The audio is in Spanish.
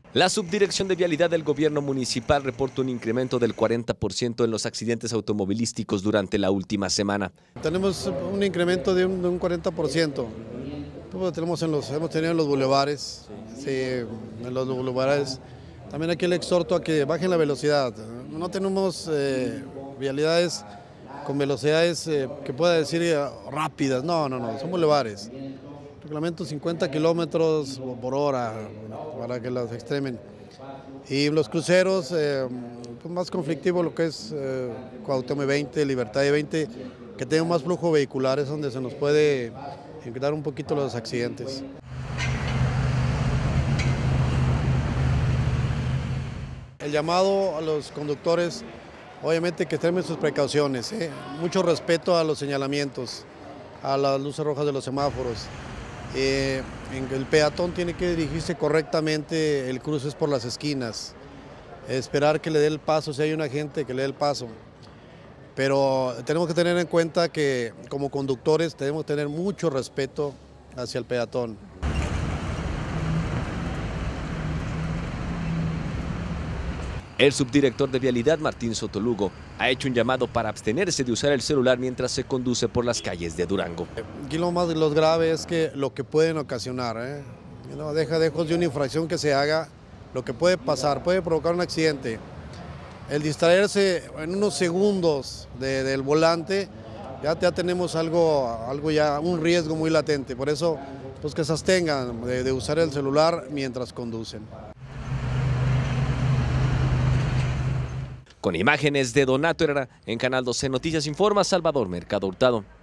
La Subdirección de Vialidad del Gobierno Municipal reporta un incremento del 40% en los accidentes automovilísticos durante la última semana. Tenemos un incremento de un 40%. Hemos tenido en los bulevares, sí, en los bulevares. También aquí le exhorto a que bajen la velocidad. No tenemos vialidades con velocidades que pueda decir rápidas, no, son bulevares. Reglamento 50 kilómetros por hora para que las extremen. Y los cruceros, pues más conflictivo lo que es Cuauhtémoc 20, Libertad 20, que tenga más flujo vehicular, es donde se nos puede evitar un poquito los accidentes. El llamado a los conductores, obviamente que extremen sus precauciones, mucho respeto a los señalamientos, a las luces rojas de los semáforos. El peatón tiene que dirigirse correctamente, el cruce es por las esquinas, esperar que le dé el paso, si hay un agente que le dé el paso. Pero tenemos que tener en cuenta que como conductores debemos tener mucho respeto hacia el peatón. El subdirector de Vialidad, Martín Sotolugo, ha hecho un llamado para abstenerse de usar el celular mientras se conduce por las calles de Durango. Aquí lo más grave es que lo que pueden ocasionar, deja de una infracción que se haga, lo que puede pasar, puede provocar un accidente. El distraerse en unos segundos del volante, ya tenemos un riesgo muy latente. Por eso, pues que se abstengan de usar el celular mientras conducen. Con imágenes de Donato Herrera, en Canal 12 Noticias informa Salvador Mercado Hurtado.